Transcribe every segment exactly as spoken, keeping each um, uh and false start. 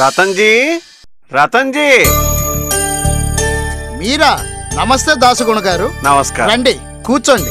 రతన్జీ, రతన్జీ మీరా? నమస్తే దాసగుణ గారు. నమస్కారం. రండి కూర్చోండి.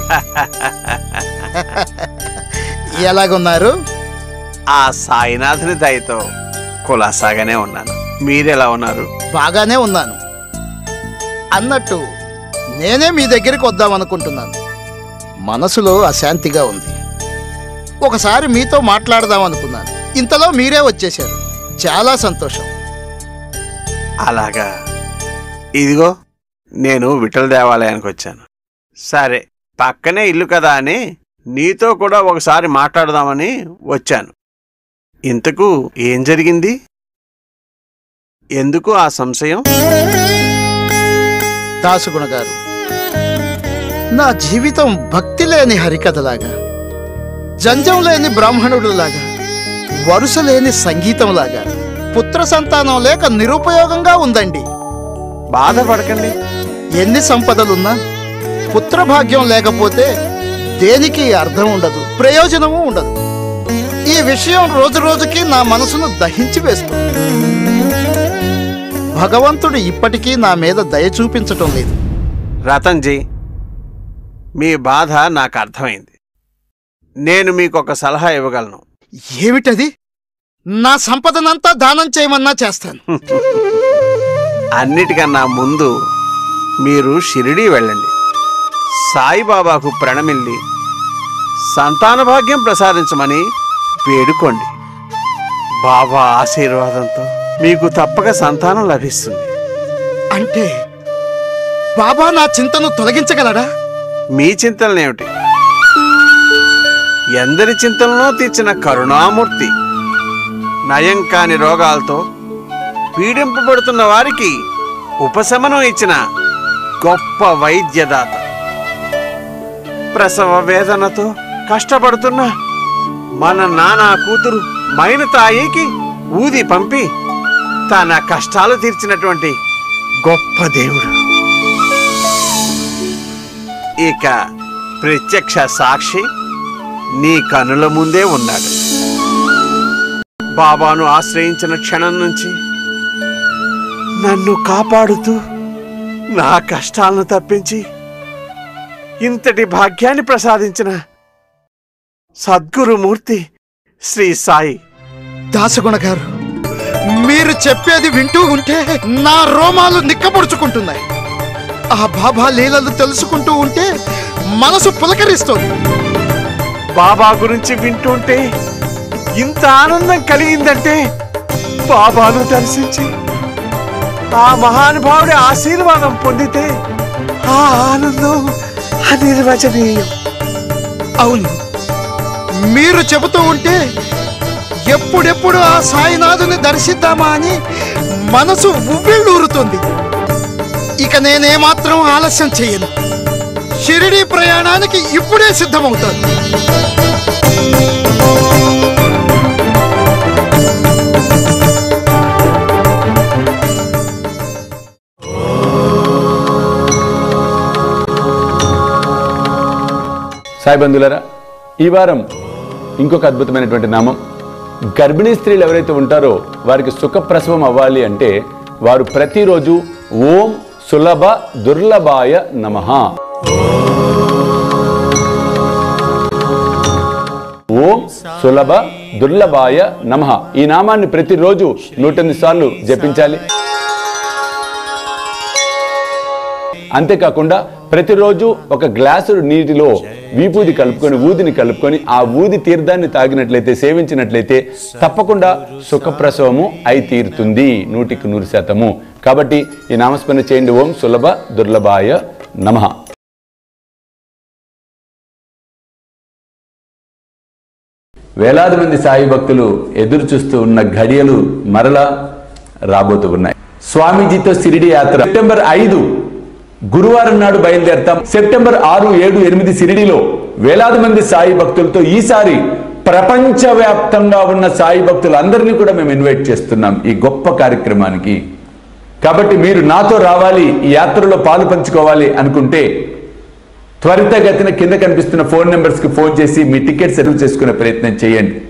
ఎలాగున్నారు? ఆ సాయినాథుని దయతో కులాసాగానే ఉన్నాను. మీరెలా ఉన్నారు? బాగానే ఉన్నాను. అన్నట్టు నేనే మీ దగ్గరికి వద్దామనుకుంటున్నాను. మనసులో అశాంతిగా ఉంది. ఒకసారి మీతో మాట్లాడదామనుకున్నాను. ఇంతలో మీరే వచ్చేశారు. చాలా సంతోషం. అలాగా. ఇదిగో నేను విఠల దేవాలయానికి వచ్చాను. సరే, పక్కనే ఇల్లు కదా అని నీతో కూడా ఒకసారి మాట్లాడదామని వచ్చాను. ఇంతకు ఏం జరిగింది? ఎందుకు ఆ సంశయం? దాసగుణ గారు, నా జీవితం భక్తి లేని హరికథలాగా, జంజం లేని బ్రాహ్మణుడులాగా, వరుస లేని సంగీతంలాగా, పుత్ర సంతానం లేక నిరుపయోగంగా ఉందండి. బాధపడకండి. ఎన్ని సంపదలున్నా పుత్రభాగ్యం లేకపోతే దేనికి అర్థం ఉండదు, ప్రయోజనము ఉండదు. ఈ విషయం రోజు రోజుకి నా మనసును దహించి వేస్తుంది. భగవంతుడు ఇప్పటికీ నా మీద దయ చూపించటం లేదు. రతన్జీ, మీ బాధ నాకు అర్థమైంది. నేను మీకు ఒక సలహా ఇవ్వగలను. ఏమిటది? నా సంపదనంతా దానం చేయమన్నా చేస్తాను. అన్నిటికన్నా ముందు మీరు షిరిడీ వెళ్ళండి. సాయిబాబాకు ప్రణమిల్లి సంతాన భాగ్యం ప్రసాదించమని వేడుకోండి. బాబా ఆశీర్వాదంతో మీకు తప్పక సంతానం లభిస్తుంది. అంటే బాబా నా చింతను తొలగించగలరా? మీ చింతలనేమిటి? ఎందరి చింతలనో తీర్చిన కరుణామూర్తి. నయం కాని రోగాలతో పీడింపబడుతున్న వారికి ఉపశమనం ఇచ్చిన గొప్ప వైద్యదాత. ప్రసవ వేదనతో కష్టపడుతున్న మన నానా కూతురు మైనతాయికి ఊది పంపి తన కష్టాలు తీర్చినటువంటి గొప్ప దేవుడు. ఇక ప్రత్యక్ష సాక్షి నీ కనుల ముందే ఉన్నాడు. బాబాను ఆశ్రయించిన క్షణం నుంచి నన్ను కాపాడుతూ నా కష్టాలను తప్పించి ఇంతటి భాగ్యాన్ని ప్రసాదించిన సద్గురుమూర్తి శ్రీ సాయి. దాసగుణ గారు, మీరు చెప్పేది వింటూ ఉంటే నా రోమాలు నిక్కబొడుచుకుంటున్నాయి. ఆ బాబా లీలలు తెలుసుకుంటూ ఉంటే మనసు పులకరిస్తోంది. బాబా గురించి వింటుంటే ఇంత ఆనందం కలిగిందంటే బాబాను దర్శించి ఆ మహానుభావుడి ఆశీర్వాదం పొందితే ఆ ఆనందం అనిర్వచనీయం. అవును, మీరు చెబుతూ ఉంటే ఎప్పుడెప్పుడు ఆ సాయినాథుని దర్శిద్దామా అని మనసు ఉవ్విళ్ళూరుతుంది. ఇక నేనేమాత్రం ఆలస్యం చెయ్యను. షిరిడీ ప్రయాణానికి ఇప్పుడే సిద్ధమవుతాను. సాయి బంధువులారా, ఈ వారం ఇంకొక అద్భుతమైనటువంటి నామం. గర్భిణీ స్త్రీలు ఎవరైతే ఉంటారో వారికి సుఖప్రసవం అవ్వాలి అంటే వారు ప్రతిరోజు ఓం సులభ దుర్లభాయ నమః, ఓం సులభ దుర్లభాయ నమః ఈ నామాన్ని ప్రతిరోజు నూట ఎనిమిది సార్లు జపించాలి. అంతేకాకుండా ప్రతిరోజు ఒక గ్లాసుడు నీటిలో విభూది కలుపుకొని ఊదిని కలుపుకొని ఆ ఊది తీర్థాన్ని తాగినట్లయితే, సేవించినట్లయితే తప్పకుండా సుఖప్రసవము అయి తీరుతుంది నూటికి నూరు శాతము. కాబట్టి ఈ నామస్మరణ చేయండి. ఓం సులభ దుర్లభాయ నమః. వేలాది మంది సాయి భక్తులు ఎదురు చూస్తూ ఉన్న ఘడియలు మరలా రాబోతూ ఉన్నాయి. స్వామీజీతో షిరిడి యాత్ర సెప్టెంబర్ ఐదు గురువారం నాడు బయలుదేరతాం. సెప్టెంబర్ ఆరు ఏడు ఎనిమిది షిరిడిలో వేలాది మంది సాయి భక్తులతో ఈసారి ప్రపంచవ్యాప్తంగా ఉన్న సాయి భక్తులందరినీ కూడా మేము ఇన్వైట్ చేస్తున్నాం ఈ గొప్ప కార్యక్రమానికి. కాబట్టి మీరు నాతో రావాలి, ఈ యాత్రలో పాలు పంచుకోవాలి అనుకుంటే త్వరితగతిన కింద కనిపిస్తున్న ఫోన్ నెంబర్స్కి ఫోన్ చేసి మీ టికెట్స్ రిజర్వ్ చేసుకునే ప్రయత్నం చేయండి.